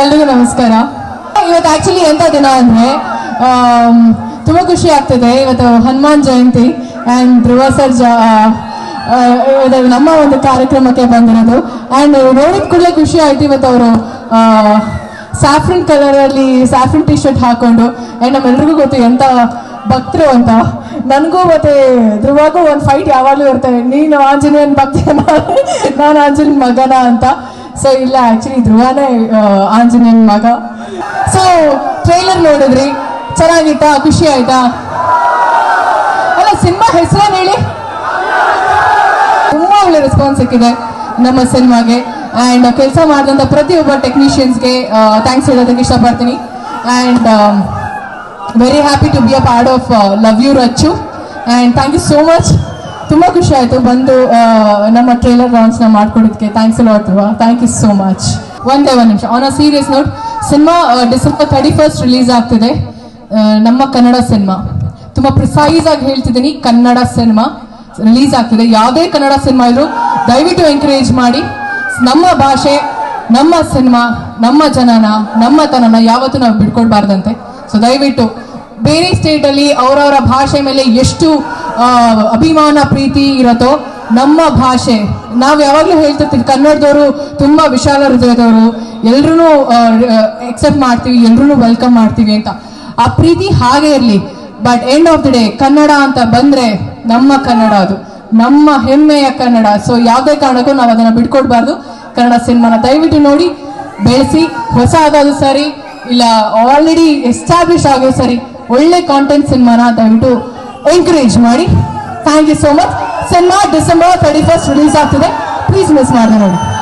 ಎಲ್ರಿಗೂ ನಮಸ್ಕಾರ. ಇವತ್ತು ಆಕ್ಚುಲಿ ಎಂತ ದಿನ ಅಂದ್ರೆ ತುಂಬಾ ಖುಷಿ ಆಗ್ತಿದೆ. ಇವತ್ತು ಹನುಮಾನ್ ಜಯಂತಿ ಅಂಡ್ ಧ್ರುವ ಸರ್ ನಮ್ಮ ಒಂದು ಕಾರ್ಯಕ್ರಮಕ್ಕೆ ಬಂದಿರೋದು. ಅಂಡ್ ನೋಡಿದ ಕೂಡಲೇ ಖುಷಿ ಆಯ್ತು. ಇವತ್ತು ಅವರು ಸ್ಯಾಫ್ರನ್ ಕಲರ್ ಅಲ್ಲಿ ಸ್ಯಾಫ್ರನ್ ಟಿ ಶರ್ಟ್ ಹಾಕೊಂಡು ಅಂಡ್ ನಮ್ಮೆಲ್ರಿಗೂ ಗೊತ್ತು ಎಂತ ಭಕ್ತರು ಅಂತ. ನನಗೂ ಮತ್ತೆ ಧ್ರುವಾಗೂ ಒಂದು ಫೈಟ್ ಯಾವಾಗಲೂ ಇರ್ತದೆ, ನೀನು ಆಂಜನೇಯನ್ ಭಕ್ತನ ನಾನು ಆಂಜನೇಯನ್ ಮಗನ ಅಂತ. ಸೊ ಇಲ್ಲ, ಆಕ್ಚುಲಿ ಧ್ರುವನೇ ಆಂಜನೇಯನ್ ಮಗ. ಸೊ ಟ್ರೈಲರ್ ನೋಡಿದ್ರಿ, ಚೆನ್ನಾಗಿತ್ತಾ? ಖುಷಿ ಆಯ್ತಾ? ಅಲ್ಲ, ಸಿನಿಮಾ ಹೆಸರೇನು ಹೇಳಿ? ತುಂಬಾ ಒಳ್ಳೆ ರೆಸ್ಪಾನ್ಸ್ ಸಿಕ್ಕಿದೆ ನಮ್ಮ ಸಿನಿಮಾಗೆ. ಆ್ಯಂಡ್ ಕೆಲಸ ಮಾಡಿದಂಥ ಪ್ರತಿಯೊಬ್ಬ ಟೆಕ್ನಿಷಿಯನ್ಸ್ಗೆ ಥ್ಯಾಂಕ್ಸ್ ಹೇಳೋದಕ್ಕೆ ಇಷ್ಟಪಡ್ತೀನಿ. And very happy to be a part of love you Rachchu. And thank you so much. ತುಂಬ ಖುಷಿ ಆಯಿತು ಬಂದು ನಮ್ಮ ಟ್ರೇಲರ್ ಲಾಂಚ್ನ ಮಾಡ್ಕೊಡೋದಕ್ಕೆ. Thanks a lot Dhruva, thank you so much. ಒಂದೇ ಒಂದು ನಿಮಿಷ, on a serious note, cinema December 31 release ಆಗ್ತಿದೆ. ನಮ್ಮ ಕನ್ನಡ ಸಿನಿಮಾ, ತುಂಬ ಪ್ರಿಸೈಸ್ ಆಗಿ ಹೇಳ್ತಿದ್ದೀನಿ, ಕನ್ನಡ ಸಿನಿಮಾ ರಿಲೀಸ್ ಆಗ್ತಿದೆ. ಯಾವುದೇ ಕನ್ನಡ ಸಿನಿಮಾ ಇದ್ರು ದಯವಿಟ್ಟು ಎಂಕರೇಜ್ ಮಾಡಿ. ನಮ್ಮ ಭಾಷೆ, ನಮ್ಮ ಸಿನಿಮಾ, ನಮ್ಮ ಜನನ, ನಮ್ಮ ತನನ ಯಾವತ್ತೂ ನಾವು ಬಿಡ್ಕೊಡ್ಬಾರ್ದಂತೆ. ಸೊ ದಯವಿಟ್ಟು ಬೇರೆ ಸ್ಟೇಟಲ್ಲಿ ಅವರವರ ಭಾಷೆ ಮೇಲೆ ಎಷ್ಟು ಅಭಿಮಾನ ಪ್ರೀತಿ ಇರತ್ತೋ, ನಮ್ಮ ಭಾಷೆ ನಾವು ಯಾವಾಗಲೂ ಹೇಳ್ತಿರ್ತೀವಿ, ಕನ್ನಡದವರು ತುಂಬ ವಿಶಾಲ ಹೃದಯದವರು, ಎಲ್ರೂ ಎಕ್ಸೆಪ್ಟ್ ಮಾಡ್ತೀವಿ, ಎಲ್ರೂ ವೆಲ್ಕಮ್ ಮಾಡ್ತೀವಿ ಅಂತ. ಆ ಪ್ರೀತಿ ಹಾಗೆ ಇರಲಿ. But end of the day Kannada ಅಂತ ಬಂದರೆ ನಮ್ಮ ಕನ್ನಡ, ಅದು ನಮ್ಮ ಹೆಮ್ಮೆಯ ಕನ್ನಡ. ಸೊ ಯಾವುದೇ ಕಾರಣಕ್ಕೂ ನಾವು ಅದನ್ನು ಬಿಟ್ಕೊಡ್ಬಾರ್ದು. ಕನ್ನಡ ಸಿನಿಮಾನ ದಯವಿಟ್ಟು ನೋಡಿ, ಬೆಳೆಸಿ. ಹೊಸ ಆಗೋದು ಸರಿ, ಇಲ್ಲ ಆಲ್ರೆಡಿ ಎಸ್ಟಾಬ್ಲಿಷ್ ಆಗೋದು ಸರಿ, ಒಳ್ಳೆ ಕಾಂಟೆಂಟ್ ಸಿನಿಮಾನ ದಯವಿಟ್ಟು ಎಂಕರೇಜ್ ಮಾಡಿ. Thank you so much. Cinema December 31 release ಆಗ್ತಿದೆ, ಪ್ಲೀಸ್ ಮಿಸ್ ಮಾಡಿ ನೋಡಿ.